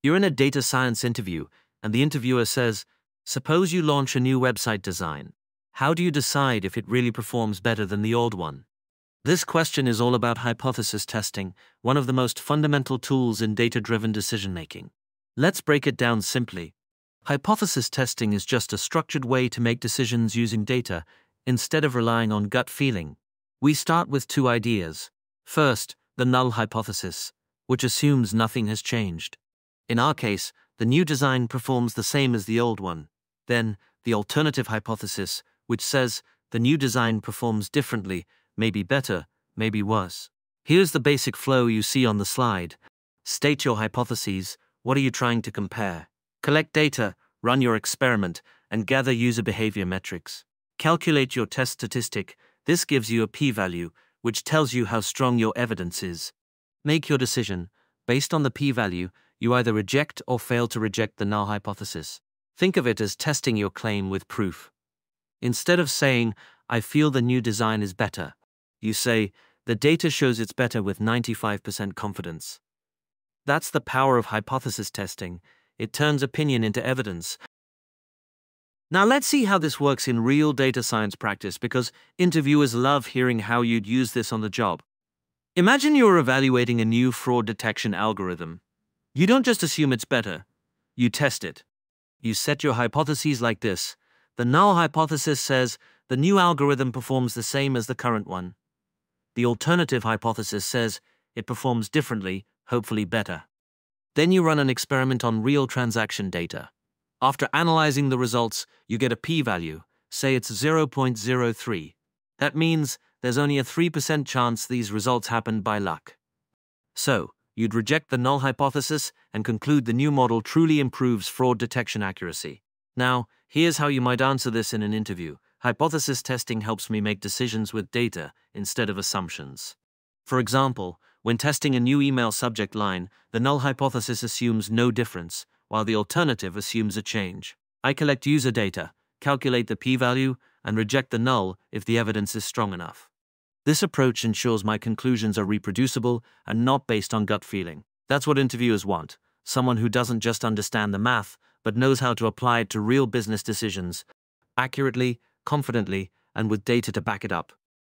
You're in a data science interview, and the interviewer says, suppose you launch a new website design. How do you decide if it really performs better than the old one? This question is all about hypothesis testing, one of the most fundamental tools in data-driven decision-making. Let's break it down simply. Hypothesis testing is just a structured way to make decisions using data, instead of relying on gut feeling. We start with two ideas. First, the null hypothesis, which assumes nothing has changed. In our case, the new design performs the same as the old one. Then, the alternative hypothesis, which says the new design performs differently, maybe better, maybe worse. Here's the basic flow you see on the slide. State your hypotheses. What are you trying to compare? Collect data, run your experiment, and gather user behavior metrics. Calculate your test statistic. This gives you a p-value, which tells you how strong your evidence is. Make your decision. Based on the p-value, you either reject or fail to reject the null hypothesis. Think of it as testing your claim with proof. Instead of saying, I feel the new design is better, you say, the data shows it's better with 95% confidence. That's the power of hypothesis testing. It turns opinion into evidence. Now let's see how this works in real data science practice, because interviewers love hearing how you'd use this on the job. Imagine you're evaluating a new fraud detection algorithm. You don't just assume it's better. You test it. You set your hypotheses like this. The null hypothesis says the new algorithm performs the same as the current one. The alternative hypothesis says it performs differently, hopefully better. Then you run an experiment on real transaction data. After analyzing the results, you get a p-value. Say it's 0.03. That means there's only a 3% chance these results happened by luck. So, you'd reject the null hypothesis and conclude the new model truly improves fraud detection accuracy. Now, here's how you might answer this in an interview. Hypothesis testing helps me make decisions with data instead of assumptions. For example, when testing a new email subject line, the null hypothesis assumes no difference, while the alternative assumes a change. I collect user data, calculate the p-value, and reject the null if the evidence is strong enough. This approach ensures my conclusions are reproducible and not based on gut feeling. That's what interviewers want, someone who doesn't just understand the math, but knows how to apply it to real business decisions, accurately, confidently, and with data to back it up.